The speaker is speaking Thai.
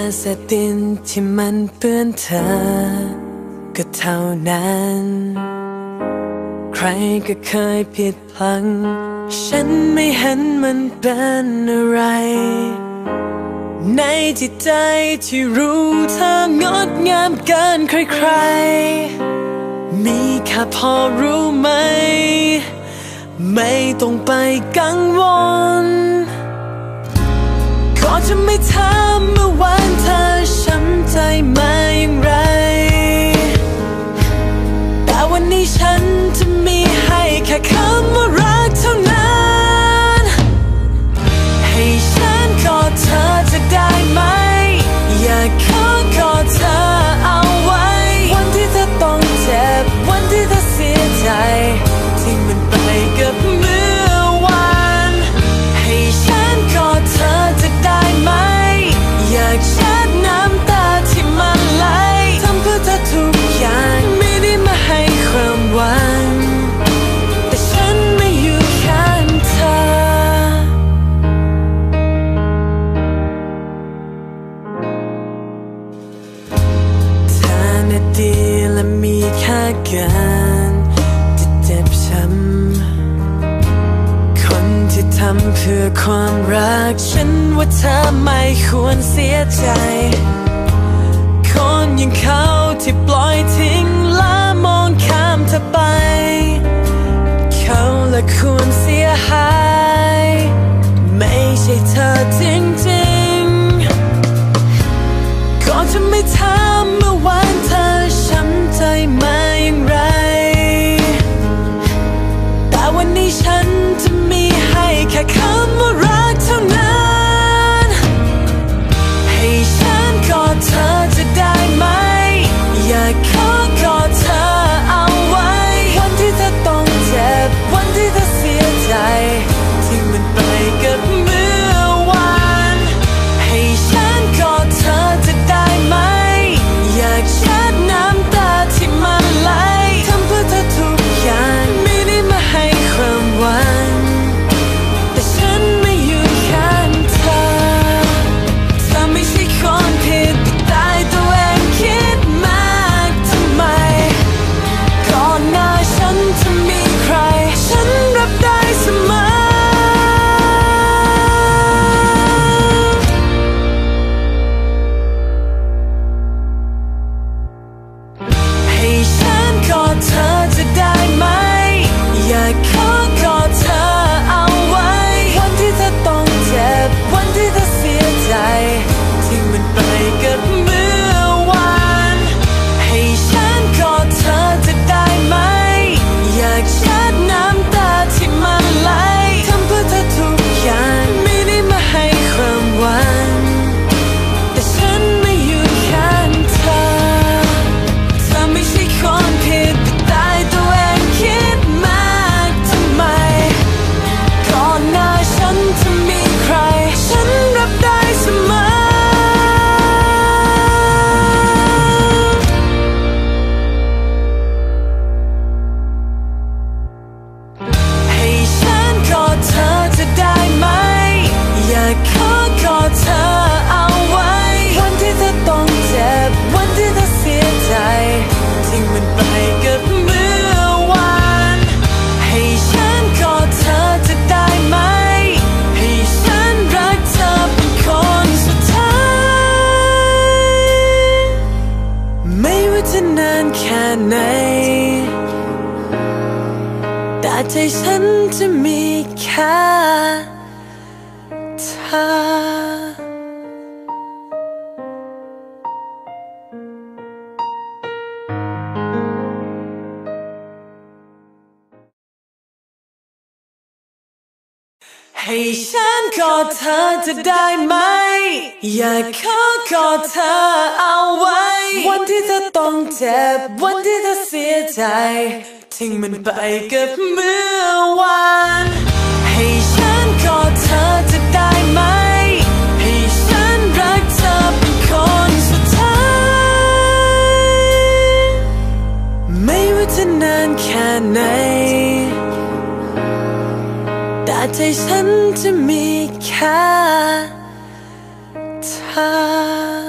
เศษดินที่มันเปื้อนเธอก็เท่านั้นใครก็เคยผิดพลั้งฉันไม่เห็นมันเป็นอะไรในจิตใจที่รู้เธองดงามเกินใครๆมีแค่พอรู้ไหมไม่ต้องไปกังวลก็จะไม่ถามเมื่อวานเธอช้ำใจมาอย่างไรแต่วันนี้ฉันจะมีให้แค่คำว่ารักเท่านั้นให้ฉันกอดเธอจะได้ไหมอยากขอกอดเธอเอาไว้วันที่เธอต้องเจ็บวันที่เธอเสียใจทิ้งมันไปกับเมื่อวานให้ฉันกอดเธอจะได้ไหมอยากเช็ดน้ำตาที่มันไหลทำเพื่อเธอทุกอย่างไม่ได้มาให้ความหวังแต่ฉันไม่อยู่ข้างเธอเธอน่ะดีและมีค่าเกินจะเจ็บช้ำคนที่ทำเพื่อความรักฉันว่าเธอไม่ควรเสียใจคนอย่างเขาที่ปล่อยทิ้งและมองข้ามเธอไปเขาละควรเสียหายไม่ใช่เธอจริงๆก็จะไม่ถามเมื่อวานเธอช้ำใจมาอย่างไรแต่วันนี้ฉันจะมีให้แค่คำว่ารักเท่านั้นให้ฉันกอดเธอจะได้ไหมอยากขอกอดเธอเอาไว้วันที่เธอต้องเจ็บวันที่เธอเสียใจทิ้งมันไปกับเมื่อวานให้ฉันกอดเธอจะได้ไหมอยากเช็ดน้ำตาที่มันไหลทำเพื่อเธอทุกอย่างไม่ได้มาให้ความหวังแต่ฉันไม่อยู่ข้างเธอเธอไม่ใช่คนผิดที่ตายตัวเองคิดมากทำไมก่อนหน้าฉันจะมีใครฉันรับได้เสมอให้ฉันกอดเธอจะได้ไหมอยากขอกอดเธอเอาไว้วันที่เธอต้องเจ็บวันที่เธอเสียใจทิ้งมันไปกับเมื่อวานให้ฉันกอดเธอจะได้ไหมอยากเช็ดน้ำตาที่มันไหลทำเพื่อเธอทุกอย่างไม่ได้มาให้ความหวังแต่ฉันไม่อยู่ข้างเธอเธอไม่ใช่คนผิดที่ตายตัวเองคิดมากทำไมก่อนหน้าฉันจะมีใครฉันรับได้เสมอให้ฉันกอดเธอจะได้ไหมอยากขอกอดเธอเอาไว้วันที่เธอต้องเจ็บวันที่เธอเสียใจทิ้งมันไปกับเมื่อวานให้ฉันกอดเธอจะได้ไหมให้ฉันรักเธอเป็นคนสุดท้ายไม่ว่าจะนานแค่ไหนแต่ใจฉันจะมีแค่เธอให้ฉันกอดเธอจะได้ไหมอยากขอกอดเธอเอาไว้วันที่เธอต้องเจ็บวันที่เธอเสียใจทิ้งมันไปกับเมื่อวานให้ฉันกอดเธอจะได้ไหมให้ฉันรักเธอเป็นคนสุดท้ายไม่ว่าจะนานแค่ไหนแต่ใจฉันจะมีแค่เธอ